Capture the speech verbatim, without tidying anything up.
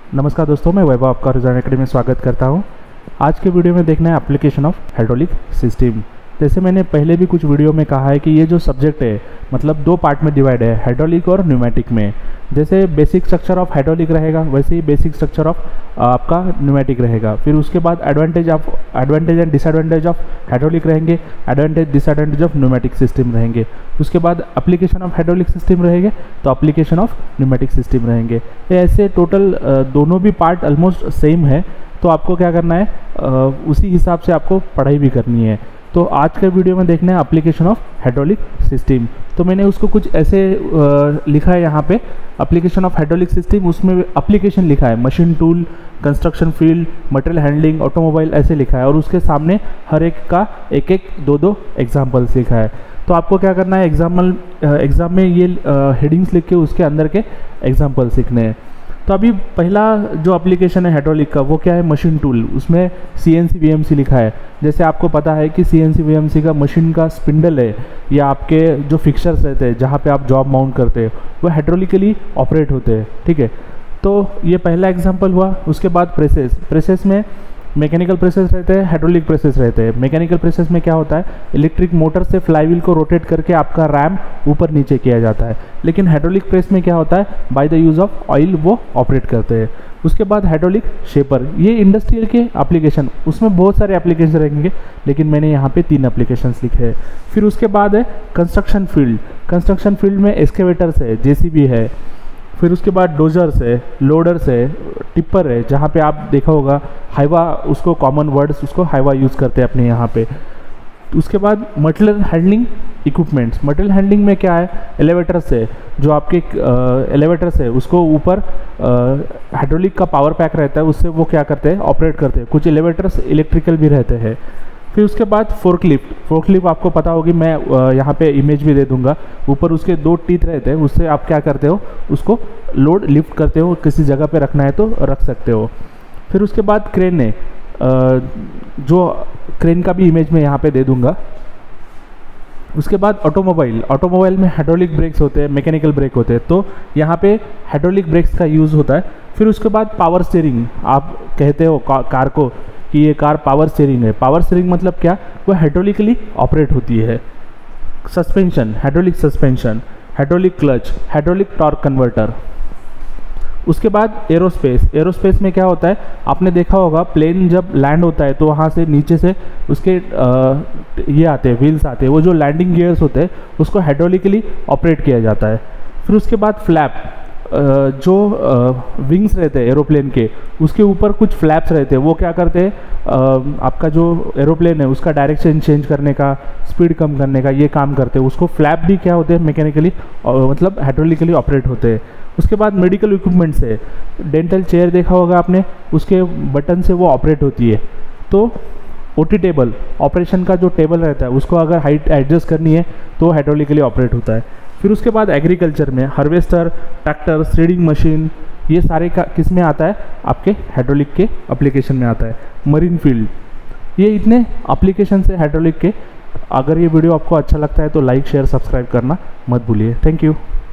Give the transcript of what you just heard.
नमस्कार दोस्तों, मैं वैभव आपका रुझान एकेडमी में स्वागत करता हूं। आज के वीडियो में देखना है एप्लीकेशन ऑफ हाइड्रोलिक सिस्टम। जैसे मैंने पहले भी कुछ वीडियो में कहा है कि ये जो सब्जेक्ट है मतलब दो पार्ट में डिवाइड है, हाइड्रोलिक और न्यूमेटिक में। जैसे बेसिक स्ट्रक्चर ऑफ हाइड्रोलिक रहेगा वैसे ही बेसिक स्ट्रक्चर ऑफ आपका न्यूमेटिक रहेगा। फिर उसके बाद advantage of advantage and disadvantage of hydraulic रहेंगे, advantage disadvantage of pneumatic system रहेंगे। उसके बाद एप्लीकेशन ऑफ हाइड्रोलिक सिस्टम रहेंगे तो एप्लीकेशन ऑफ न्यूमेटिक सिस्टम रहेंगे। ये ऐसे टोटल दोनों भी पार्ट ऑलमोस्ट सेम है, तो आपको क्या करना है उसी हिसाब से आपको पढ़ाई भी करनी है। तो आज के वीडियो में देखना है एप्लीकेशन ऑफ हाइड्रोलिक सिस्टम। तो मैंने उसको कुछ ऐसे आ, लिखा है यहाँ पे एप्लीकेशन ऑफ हाइड्रोलिक सिस्टम। उसमें एप्लीकेशन लिखा है machine, tool, construction field, material handling, automobile ऐसे लिखा है, और उसके सामने हर एक का एक एक दो दो एग्जाम्पल्स लिखा है। तो आपको क्या करना है, एग्जाम्पल एग्जाम में ये हेडिंग्स लिख के उसके अंदर के एग्जाम्पल्स लिखने हैं। तो अभी पहला जो एप्लीकेशन है हाइड्रोलिक का वो क्या है, मशीन टूल। उसमें C N C V M C लिखा है। जैसे आपको पता है कि C N C V M C का मशीन का स्पिंडल है या आपके जो फिक्सर्स रहते हैं जहाँ पे आप जॉब माउंट करते हैं वो हाइड्रोलिकली ऑपरेट होते हैं, ठीक है। तो ये पहला एग्जांपल हुआ। उसके बाद प्रेसेस प्रेसेस में मैकेनिकल प्रेसेस रहते हैं, हाइड्रोलिक प्रेसेस रहते हैं। मैकेनिकल प्रेसेस में क्या होता है, इलेक्ट्रिक मोटर से फ्लाईव्हील को रोटेट करके आपका रैम ऊपर नीचे किया जाता है। लेकिन हाइड्रोलिक प्रेस में क्या होता है, by the use of oil वो ऑपरेट करते हैं। उसके बाद हाइड्रोलिक शेपर, ये इंडस्ट्रियल के एप्लीकेशन, उसमें बहुत सारे एप्लीकेशन रहेंगे लेकिन मैंने यहाँ पे तीन एप्लीकेशंस लिखे हैं। फिर उसके बाद है कंस्ट्रक्शन फील्ड। कंस्ट्रक्शन फील्ड में एक्सकेवेटर्स है, जे सी बी है। फिर उसके बाद डोजर्स है, लोडर्स है, टिप्पर है, जहाँ पे आप देखा होगा हाइवा, उसको कॉमन वर्ड्स उसको हाइवा यूज़ करते हैं अपने यहाँ पे। उसके बाद material handling equipments. Material handling में क्या है, एलिवेटर्स है, जो आपके एलिवेटर्स है उसको ऊपर हाइड्रोलिक का पावर पैक रहता है, उससे वो क्या करते हैं, ऑपरेट करते हैं। कुछ एलिवेटर्स इलेक्ट्रिकल भी रहते हैं। फिर उसके बाद फोर्कलिफ्ट। फोर्कलिफ्ट आपको पता होगी, मैं यहाँ पे इमेज भी दे दूंगा। ऊपर उसके दो टीथ रहते हैं, उससे आप क्या करते हो, उसको लोड लिफ्ट करते हो, किसी जगह पे रखना है तो रख सकते हो। फिर उसके बाद क्रेन है, जो क्रेन का भी इमेज मैं यहाँ पे दे दूंगा। उसके बाद ऑटोमोबाइल। ऑटोमोबाइल में हाइड्रोलिक ब्रेक्स होते हैं, मैकेनिकल ब्रेक होते हैं, तो यहाँ पे हाइड्रोलिक ब्रेक्स का यूज़ होता है। फिर उसके बाद पावर स्टीयरिंग। आप कहते हो का, कार को कि ये कार पावर स्टीयरिंग है। पावर स्टीयरिंग मतलब क्या, वो हाइड्रोलिकली ऑपरेट होती है। Suspension, hydraulic suspension, hydraulic clutch, hydraulic torque converter. उसके बाद एरोस्पेस। एरोस्पेस में क्या होता है, आपने देखा होगा प्लेन जब लैंड होता है तो वहाँ से नीचे से उसके आ, ये आते हैं, व्हील्स आते हैं, वो जो लैंडिंग गियर्स होते हैं उसको हाइड्रोलिकली ऑपरेट किया जाता है। फिर उसके बाद फ्लैप, जो विंग्स रहते हैं एरोप्लेन के, उसके ऊपर कुछ फ्लैप्स रहते हैं। वो क्या करते हैं, आपका जो एरोप्लेन है उसका डायरेक्शन चेंज करने का, स्पीड कम करने का ये काम करते हैं। उसको फ्लैप भी क्या होते हैं, मैकेनिकली मतलब हाइड्रोलिकली ऑपरेट होते हैं। उसके बाद मेडिकल इक्विपमेंट्स है, डेंटल चेयर देखा होगा आपने, उसके बटन से वो ऑपरेट होती है। तो ओटी टेबल, ऑपरेशन का जो टेबल रहता है उसको अगर हाइट एडजस्ट करनी है तो हाइड्रोलिकली ऑपरेट होता है। फिर उसके बाद एग्रीकल्चर में हार्वेस्टर, ट्रैक्टर, सीडिंग मशीन, ये सारे का किस में आता है, आपके हाइड्रोलिक के एप्लीकेशन में आता है। मरीन फील्ड, ये इतने एप्लीकेशन है हाइड्रोलिक के। अगर ये वीडियो आपको अच्छा लगता है तो लाइक, शेयर, सब्सक्राइब करना मत भूलिए। Thank you.